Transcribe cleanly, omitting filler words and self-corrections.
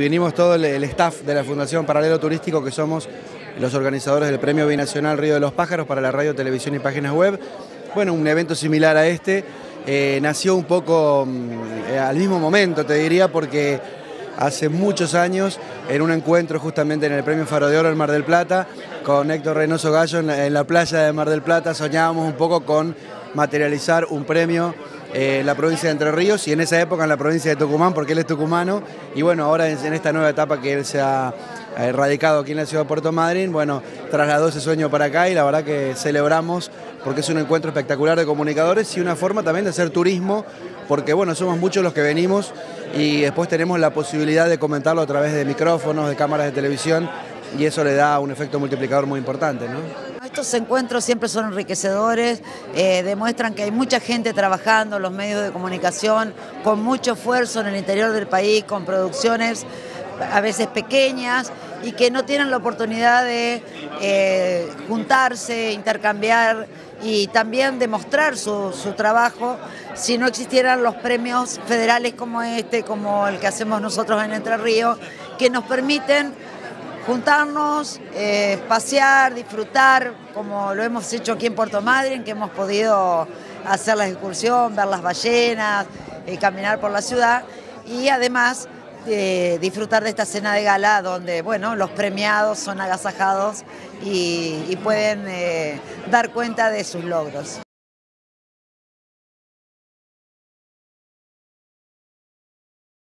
vinimos todo el staff de la Fundación Paralelo Turístico, que somos los organizadores del Premio Binacional Río de los Pájaros para la radio, televisión y páginas web. Bueno, un evento similar a este, nació un poco al mismo momento, te diría, porque hace muchos años, en un encuentro justamente en el Premio Faro de Oro en Mar del Plata, con Héctor Reynoso Gallo en la playa de Mar del Plata, soñábamos un poco con materializar un premio en la provincia de Entre Ríos y en esa época en la provincia de Tucumán, porque él es tucumano, y bueno, ahora en esta nueva etapa que él se ha radicado aquí en la ciudad de Puerto Madryn, bueno, trasladó ese sueño para acá y la verdad que celebramos porque es un encuentro espectacular de comunicadores y una forma también de hacer turismo, porque bueno, somos muchos los que venimos y después tenemos la posibilidad de comentarlo a través de micrófonos, de cámaras de televisión, y eso le da un efecto multiplicador muy importante, ¿no? Estos encuentros siempre son enriquecedores, demuestran que hay mucha gente trabajando en los medios de comunicación con mucho esfuerzo en el interior del país, con producciones a veces pequeñas y que no tienen la oportunidad de juntarse, intercambiar y también demostrar su trabajo si no existieran los premios federales como este, como el que hacemos nosotros en Entre Ríos, que nos permiten juntarnos, pasear, disfrutar, como lo hemos hecho aquí en Puerto Madryn, que hemos podido hacer la excursión, ver las ballenas, caminar por la ciudad y además disfrutar de esta cena de gala donde bueno, los premiados son agasajados y pueden dar cuenta de sus logros.